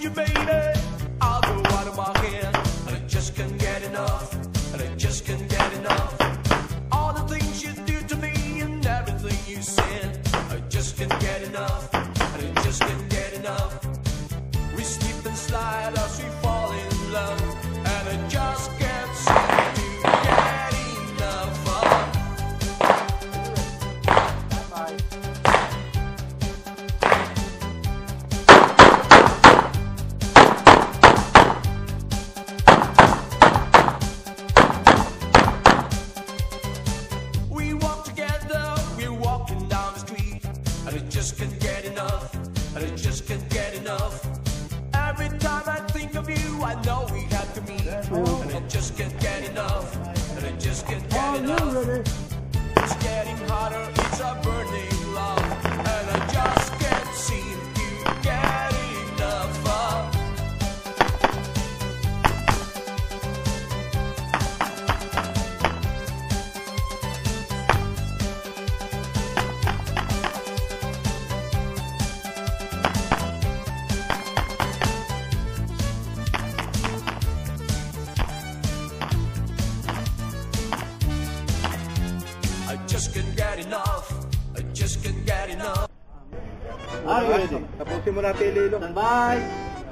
you, baby. I'll go out of my head, and I just can't get enough, and I just can't get enough. All the things you do to me and everything you said, I just can't get enough, and I just can't get enough. We slip and slide as we fall in love, and I just can't seem to get enough of. We walk together, we're walking down the street, and I just can't get enough, and I just can't get enough. Every time I think of you, I know we have to meet, and I just can't get enough, and I just can't get enough. It's getting hotter, it's a burning love, and I just can't seem to get enough of. I just can't get enough. I just can't get enough. Tapusin mo natin yung lilo. Bye!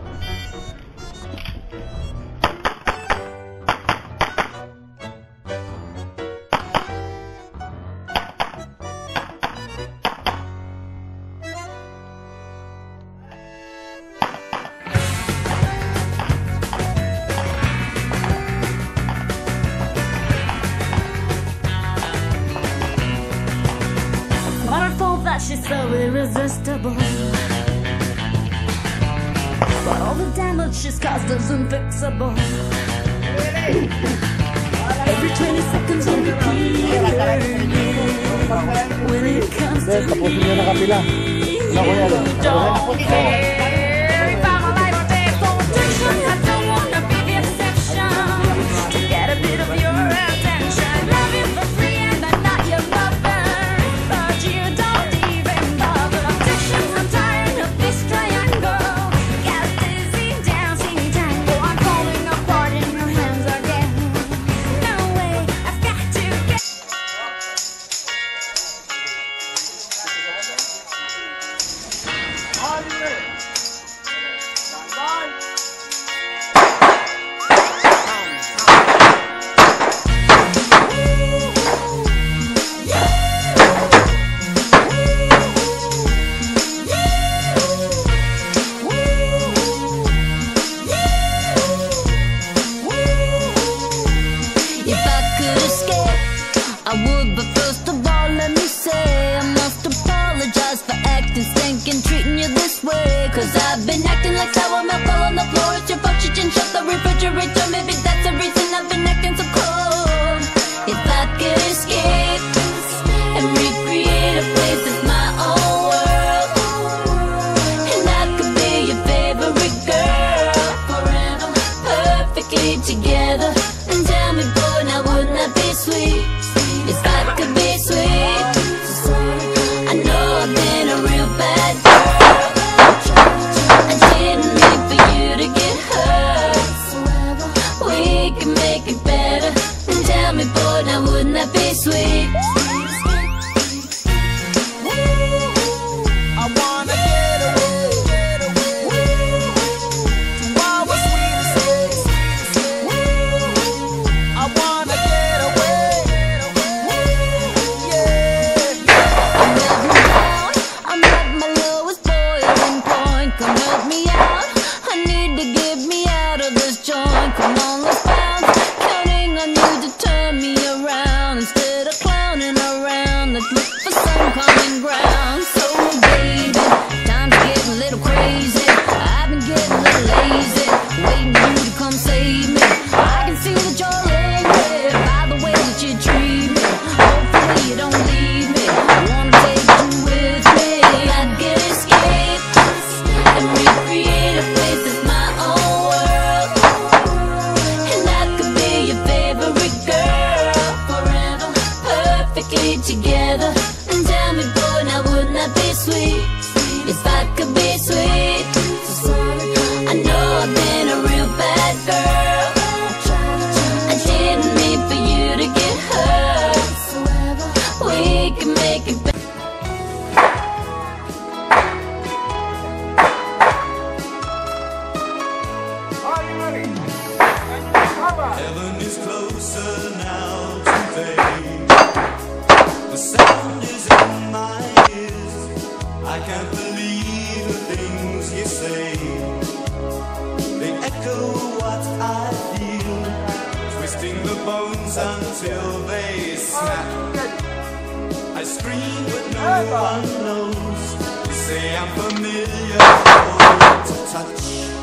Wonderful that she's so irresistible, but all the damage she's caused is unfixable. Every 20 seconds you repeat her name. When it comes to me, you don't care if I'm alive or dead. For addiction, I don't wanna be the exception. To get a bit of your attention, love you for free and I'm not your lover, but you don't even bother. Addiction, I'm tired of this triangle. Got dizzy, dancing tango. I'm falling apart in your hands again. No way, I've got to get. If I could escape, I would, but first of all, let me say I must apologize for acting stinking, treating you this way. Cause I've been acting like sour milk all on the floor. It's your fault you didn't shut the refrigerator. Maybe that's the reason I've been acting so cold. If I could escape and recreate a place that's my own world, and I could be your favorite girl forever, perfectly together. And tell me, boy, now wouldn't that be sweet? If I could be sweet, I know I've been a real bad girl. I didn't mean for you to get hurt. Heaven is closer now today. The sound is in my ears. I can't believe the things you say. They echo what I feel, twisting the bones until they snap. I scream but no one knows. They say I'm familiar, cold to touch.